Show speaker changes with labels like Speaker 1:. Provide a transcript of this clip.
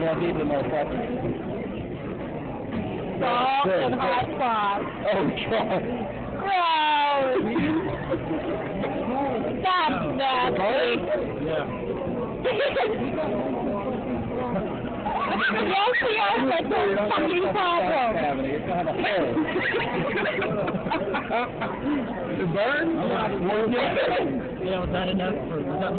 Speaker 1: want to eat the motherfucker.
Speaker 2: Salt and hot sauce.
Speaker 1: Oh, God.
Speaker 2: Gross. That's nasty.
Speaker 1: Yeah.
Speaker 2: Yes, that's a fucking problem.
Speaker 1: It's going to have a hole. The burn?
Speaker 3: You know, it's not enough for